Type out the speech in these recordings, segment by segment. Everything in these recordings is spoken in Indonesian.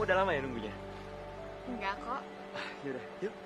udah lama ya nunggunya? Enggak kok. Yaudah, yuk.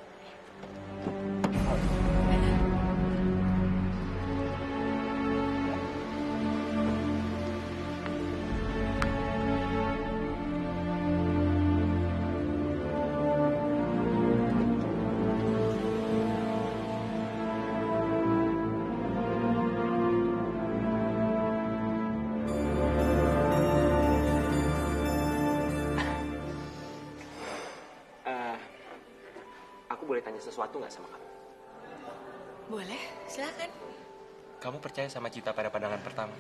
Aku boleh tanya sesuatu nggak sama kamu? Boleh, silakan. Kamu percaya sama cinta pada pandangan pertama?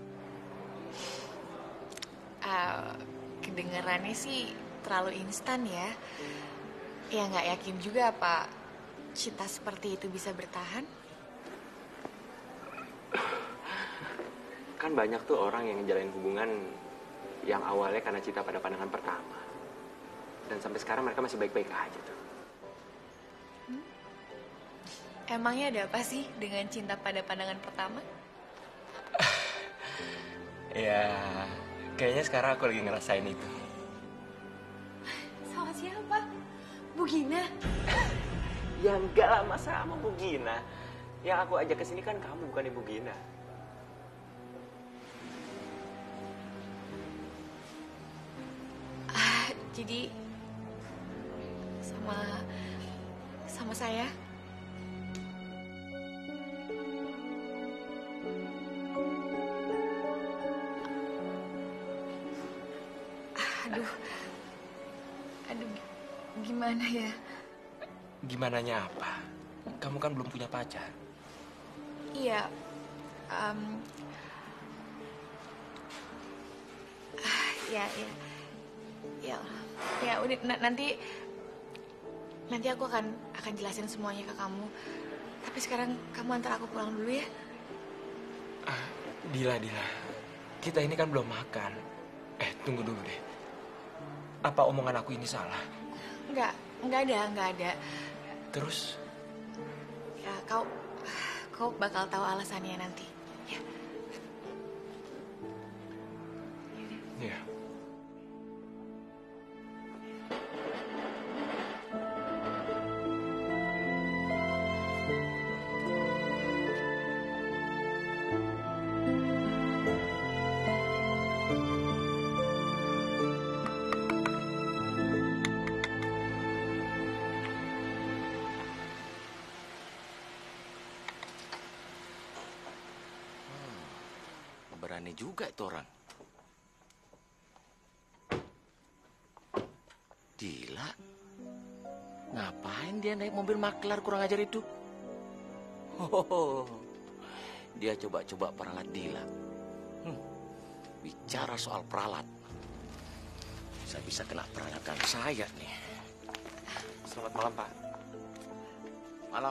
Kedengarannya sih terlalu instan ya. Ya nggak yakin juga apa cinta seperti itu bisa bertahan. Kan banyak tuh orang yang ngejalanin hubungan yang awalnya karena cinta pada pandangan pertama. Dan sampai sekarang mereka masih baik-baik aja tuh. Emangnya ada apa sih dengan cinta pada pandangan pertama? Ya, kayaknya sekarang aku lagi ngerasain itu. Sama siapa? Bu Gina? Ya enggak lah, masa sama Bu Gina. Yang aku ajak ke sini kan kamu, bukan Ibu Gina. Jadi sama saya. Aduh, gimana ya? Gimananya apa? Kamu kan belum punya pacar. Iya, ya udah nanti aku akan jelasin semuanya ke kamu. Tapi sekarang kamu antar aku pulang dulu ya. Dila, kita ini kan belum makan. Tunggu dulu deh. Apa omongan aku ini salah? Enggak ada. Terus? Ya, kau bakal tahu alasannya nanti. Ya. Iya. Berani juga itu orang. Dila, ngapain dia naik mobil maklar kurang ajar itu? Dia coba-coba peralat Dila. Bicara soal peralat, bisa kena peralatan saya nih. Selamat malam, Pak. Malam.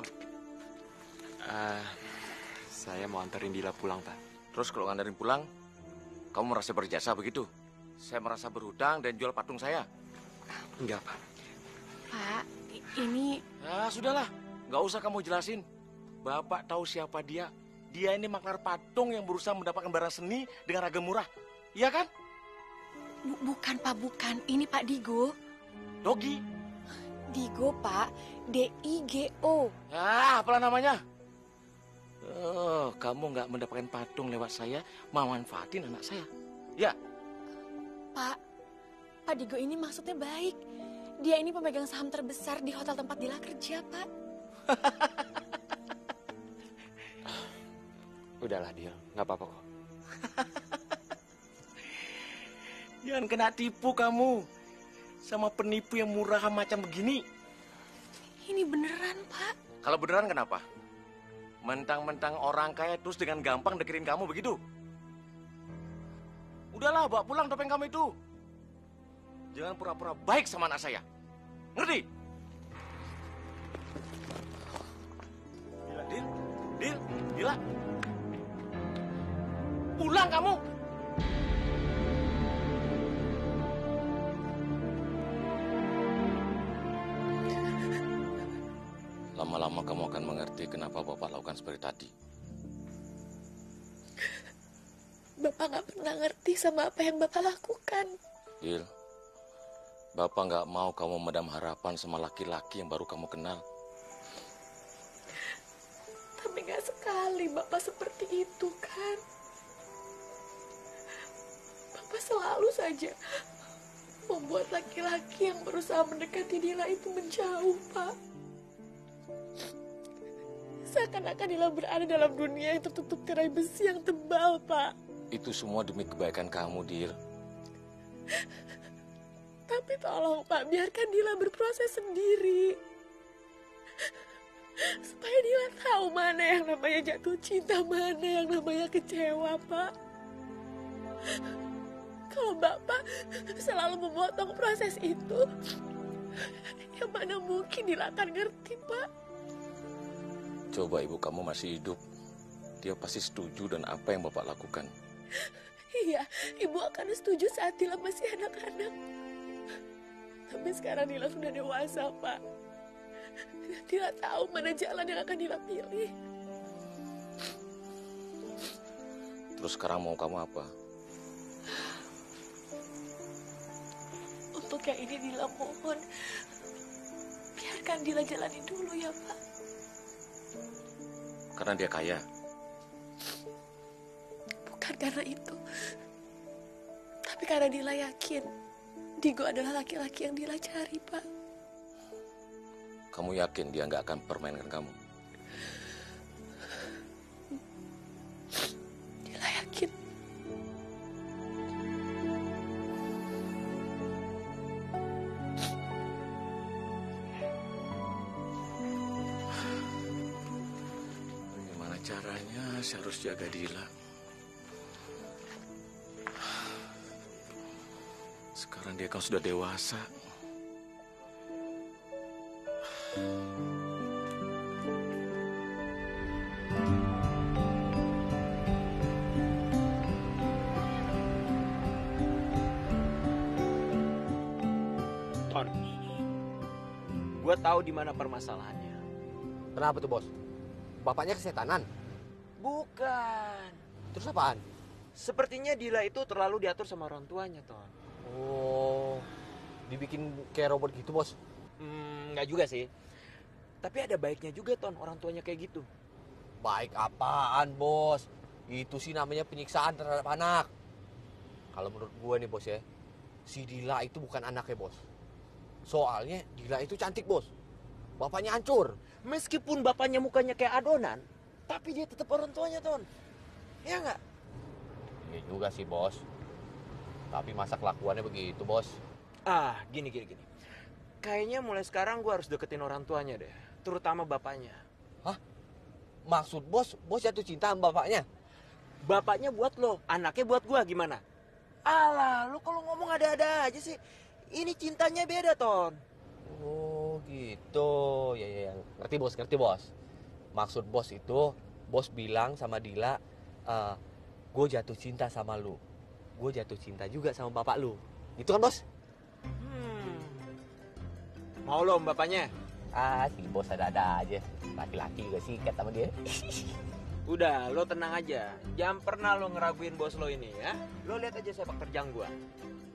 Saya mau anterin Dila pulang, Pak. Terus kalau nganterin pulang, kamu merasa berjasa begitu? Saya merasa berhutang dan jual patung saya. Enggak, Pak. Pak, ini... Sudahlah. Nggak usah kamu jelasin. Bapak tahu siapa dia. Dia ini maklar patung yang berusaha mendapatkan barang seni dengan harga murah. Iya kan? Bukan, Pak, bukan. Ini Pak Digo. Dogi. Digo, Pak. D-I-G-O. Apalah namanya? Kamu nggak mendapatkan patung lewat saya, mau manfaatin anak saya. Ya. Pak Digo ini maksudnya baik. Dia ini pemegang saham terbesar di hotel tempat Dila kerja, Pak. Udahlah, Dil. Nggak apa-apa kok. Jangan kena tipu kamu sama penipu yang murahan macam begini. Ini beneran, Pak. Kalau beneran kenapa? Mentang-mentang orang kaya terus dengan gampang deketin kamu begitu? Udahlah, bawa pulang topeng kamu itu. Jangan pura-pura baik sama anak saya. Ngerti? Dila. Pulang kamu. Lama-lama kamu akan mengerti kenapa Bapak lakukan seperti tadi. Bapak nggak pernah ngerti sama apa yang Bapak lakukan. Dil, Bapak nggak mau kamu memendam harapan sama laki-laki yang baru kamu kenal. Tapi gak sekali Bapak seperti itu kan. Bapak selalu saja membuat laki-laki yang berusaha mendekati Dila itu menjauh, Pak. Seakan-akan Dila berada dalam dunia yang tertutup tirai besi yang tebal, Pak. Itu semua demi kebaikan kamu, Dil. Tapi tolong, Pak, biarkan Dila berproses sendiri. Supaya Dila tahu mana yang namanya jatuh cinta, mana yang namanya kecewa, Pak. Kalau Bapak selalu memotong proses itu, yang mana mungkin Dila akan ngerti, Pak. Coba ibu kamu masih hidup. Dia pasti setuju dan apa yang Bapak lakukan. Iya, Ibu akan setuju saat Dila masih anak-anak. Tapi sekarang Dila sudah dewasa, Pak. Dila tahu mana jalan yang akan Dila pilih. Terus sekarang mau kamu apa? Untuk yang ini Dila mohon, biarkan Dila jalani dulu ya, Pak. Karena dia kaya. Bukan karena itu. Tapi karena Dila yakin Digo adalah laki-laki yang Dila cari, Pak. Kamu yakin dia nggak akan permainkan kamu? Dila yakin. Bagaimana caranya saya harus jaga Dila? Sekarang dia kan sudah dewasa. Ton, gue tahu di mana permasalahannya. Kenapa tuh, Bos? Bapaknya kesetanan? Bukan. Terus apaan? Sepertinya Dila itu terlalu diatur sama orang tuanya, Ton. Oh, dibikin kayak robot gitu, Bos? Nggak juga sih. Tapi ada baiknya juga, Ton, orang tuanya kayak gitu. Baik apaan, Bos? Itu sih namanya penyiksaan terhadap anak. Kalau menurut gue nih, Bos ya, si Dila itu bukan anaknya, Bos. Soalnya Dila itu cantik, Bos. Bapaknya hancur. Meskipun bapaknya mukanya kayak adonan, tapi dia tetap orang tuanya, Ton. Ya nggak? Iya juga sih, Bos. Tapi masa kelakuannya begitu, Bos? Gini. Kayaknya mulai sekarang gue harus deketin orang tuanya deh. Terutama bapaknya. Hah? Maksud Bos jatuh cinta sama bapaknya? Bapaknya buat lo, anaknya buat gue, gimana? Alah, lo kalau ngomong ada-ada aja sih. Ini cintanya beda, Ton. Oh gitu, ya. Ngerti bos. Maksud bos itu, bos bilang sama Dila, gue jatuh cinta sama lu. Gue jatuh cinta juga sama bapak lu. Gitu kan, Bos? Mau lo sama bapaknya? Si bos ada-ada aja. Laki-laki juga sikat sama dia. Udah, lo tenang aja. Jangan pernah lo ngeraguin bos lo ini ya. Lo lihat aja sepak terjang gue.